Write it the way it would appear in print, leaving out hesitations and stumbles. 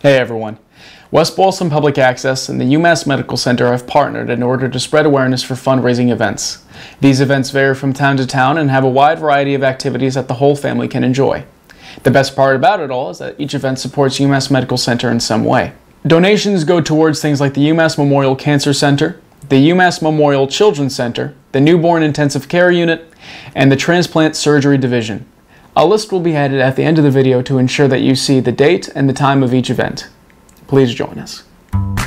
Hey everyone. West Boylston Public Access and the UMass Medical Center have partnered in order to spread awareness for fundraising events. These events vary from town to town and have a wide variety of activities that the whole family can enjoy. The best part about it all is that each event supports UMass Medical Center in some way. Donations go towards things like the UMass Memorial Cancer Center, the UMass Memorial Children's Center, the Newborn Intensive Care Unit, and the Transplant Surgery Division. A list will be added at the end of the video to ensure that you see the date and the time of each event. Please join us.